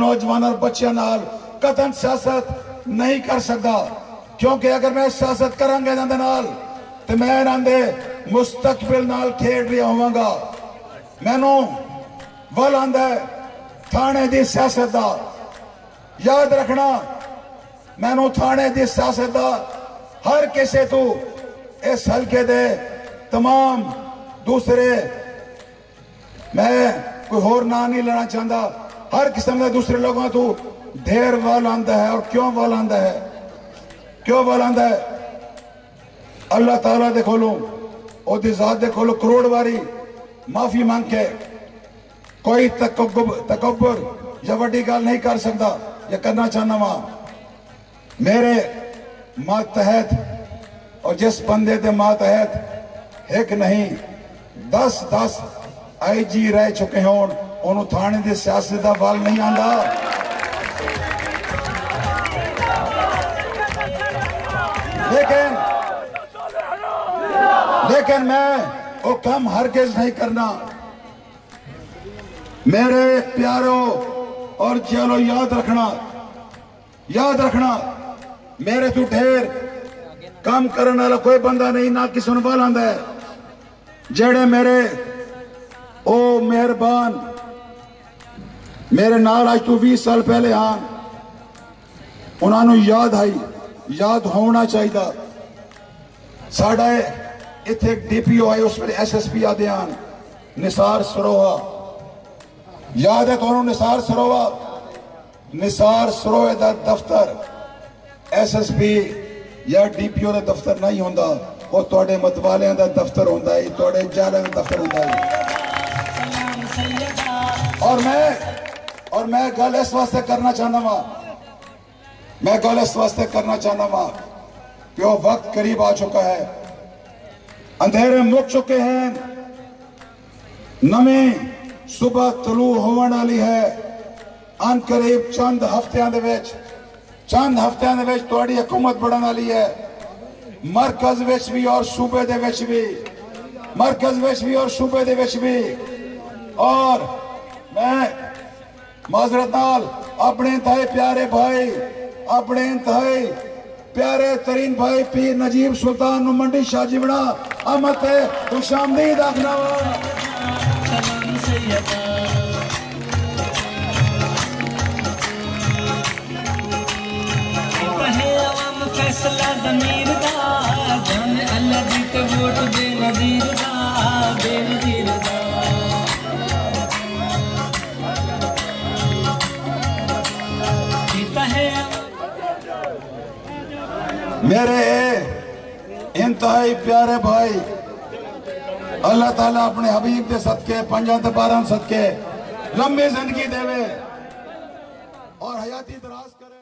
नौजवान और बच्चों नाल कतन सियासत नहीं कर सकता, क्योंकि अगर मैं सियासत करांगा इन्हां दे नाल ते मैं इन्हां दे मुस्तकबिल नाल खेड रहा होवांगा। मैनू वल आंदा है थाने दी सियासत दा, याद रखना मैनू थाने दी सियासत दा हर किसी तू इस हल्के दे तमाम दूसरे, मैं कोई होर ना नहीं लेना चाहता, हर किस्म के दूसरे लोगों तू ढेर वाल आंदा है। और क्यों वाल आंदा है, क्यों वाल आंदा है? अल्लाह ताला दे कोलो ओदी जात दे कोलो करोड़ बारी माफी मांग के कोई तकब्बुर या वड्डी गल नहीं कर सकता या करना चाहना वा। मेरे मातहत और जिस बंदे दे मातहत एक नहीं 10 IG रह चुके हों, उन्होंने थाने की सियासत का वल नहीं आंदा। लेकिन मैं वो काम हरगिज़ नहीं करना। मेरे प्यारों और चलो याद रखना मेरे तू ढेर काम करने वाला कोई बंदा नहीं, ना किसी ने वाल आंदा है। जेड़े मेरे ओ मेहरबान मेरे नाल आज तू 20 साल पहले हाँ, उन्होंने याद होना चाहिए। साढ़ा इत्थे एक DPO आए, उस वे SSP आदे आन निसार सरोहा, याद है तो निसार सरोहे का दफ्तर SSP या DPO का दफ्तर नहीं होंदा, वो तुहाडे मतवालियां का दफ्तर होंदा है, तुहाडे जालियां का दफ्तर होंदा है। और मैं गल इस वास्ते करना चाहना वा, कि वो वक्त करीब आ चुका है, अंधेरे मुक चुके हैं, नवी सुबह तलू होने वाली है। अन करीब चंद हफ्तियां दे विच तुहाडी हुकूमत बनने वाली है, मरकज विच भी और सूबे दे विच भी। और मैं माजरत नाल अपने इंतहाई प्यारे भाई, अपने इंतहाई प्यारे तरीन भाई पीर नजीब सुल्तान मंडी शाह जीवना अहमद खुशामदीद आखना। फैसला ज़मीर दा जाने अल्लाह दी ते वोट दे नज़ीर दा बेनज़ीर दा। मेरे इंतहाई प्यारे भाई, अल्लाह ताला अपने हबीब दे सदके 5 ते 12 सदके लंबी जिंदगी देवे और हयाती दराज करे।